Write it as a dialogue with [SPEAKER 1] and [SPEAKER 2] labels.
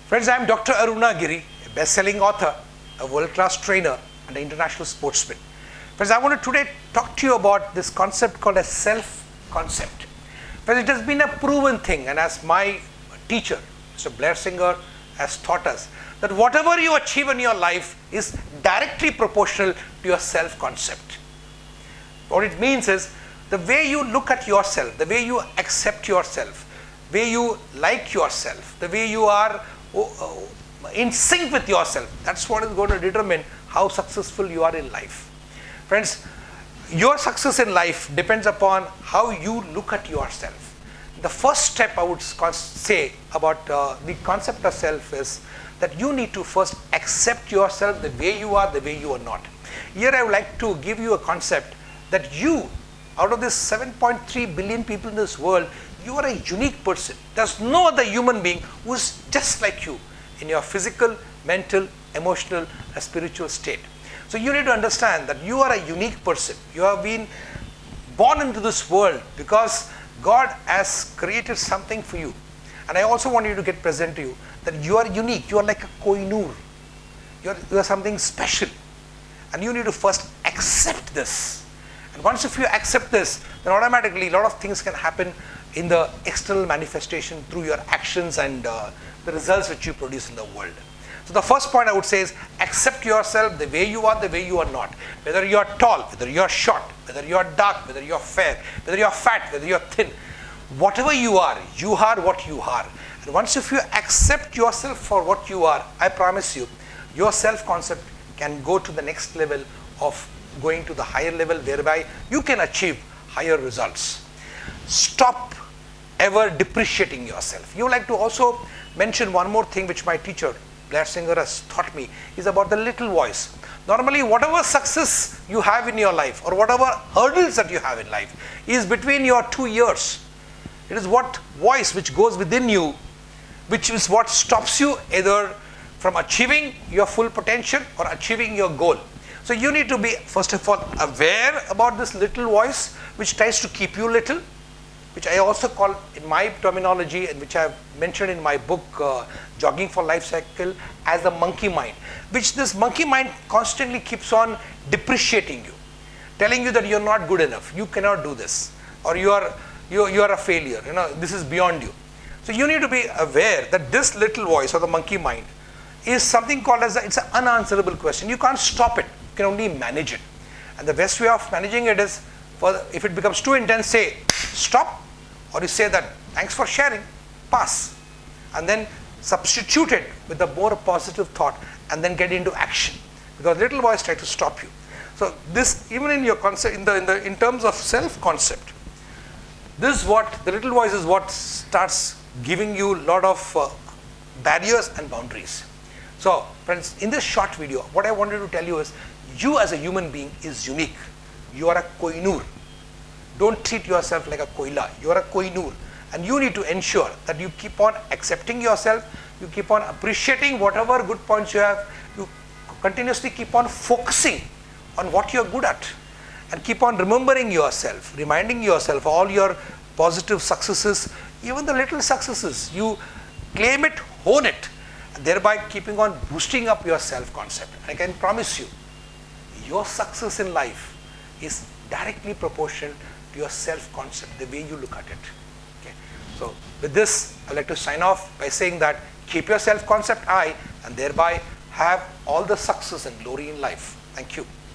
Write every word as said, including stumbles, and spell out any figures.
[SPEAKER 1] Friends, I am Doctor Arunaagiri, a best-selling author, a world-class trainer, and an international sportsman. Friends, I want to today talk to you about this concept called a self-concept. Friends, it has been a proven thing, and as my teacher, Mister Blair Singer, has taught us, that whatever you achieve in your life is directly proportional to your self-concept. What it means is, the way you look at yourself, the way you accept yourself, the way you like yourself, the way you are in sync with yourself, that's what is going to determine how successful you are in life. Friends, your success in life depends upon how you look at yourself. The first step I would say about uh, the concept of self is that you need to first accept yourself the way you are, the way you are not. Here I would like to give you a concept that you, out of this seven point three billion people in this world, you are a unique person. There's no other human being who is just like you in your physical, mental, emotional, and spiritual state. So you need to understand that you are a unique person. You have been born into this world because God has created something for you. And I also want you to get present to you that you are unique. You are like a koinur. You are, you are something special. And you need to first accept this. And once if you accept this, then automatically a lot of things can happen in the external manifestation through your actions and uh, the results which you produce in the world. So the first point I would say is accept yourself the way you are, the way you are not. Whether you are tall, whether you are short, whether you are dark, whether you are fair, whether you are fat, whether you are thin. Whatever you are, you are what you are. And once if you accept yourself for what you are, I promise you, your self-concept can go to the next level of going to the higher level whereby you can achieve higher results. Stop ever depreciating yourself. You would like to also mention one more thing which my teacher Blair Singer has taught me is about the little voice. Normally whatever success you have in your life or whatever hurdles that you have in life is between your two ears. It is what voice which goes within you which is what stops you either from achieving your full potential or achieving your goal. So you need to be first of all aware about this little voice which tries to keep you little, which I also call in my terminology and which I have mentioned in my book uh, Jogging for Life Cycle as the monkey mind, which this monkey mind constantly keeps on depreciating you, telling you that you're not good enough, you cannot do this, or you are you, you are a failure, you know, this is beyond you. So you need to be aware that this little voice or the monkey mind is something called as a, it's an unanswerable question. You can't stop it, you can only manage it. And the best way of managing it is, for the, if it becomes too intense, say stop, or you say that thanks for sharing, pass, and then substitute it with a more positive thought and then get into action, because little voice try to stop you. So this, even in your concept, in the in the in terms of self-concept, this is what the little voice is what starts giving you a lot of uh, barriers and boundaries. So friends, in this short video, what I wanted to tell you is, you as a human being is unique. You are a koinur. Don't treat yourself like a koila. You are a koinur. And you need to ensure that you keep on accepting yourself, you keep on appreciating whatever good points you have, you continuously keep on focusing on what you are good at, and keep on remembering yourself, reminding yourself all your positive successes, even the little successes. You claim it, hone it, and thereby keeping on boosting up your self-concept. I can promise you, your success in life is directly proportional to your self-concept, the way you look at it. Okay. So with this, I'd like to sign off by saying that keep your self-concept high and thereby have all the success and glory in life. Thank you.